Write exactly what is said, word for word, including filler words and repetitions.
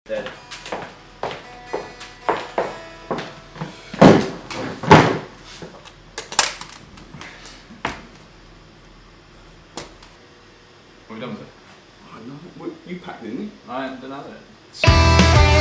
Dead. What have you done with it? I know. Well, you packed it, didn't you? I haven't done it.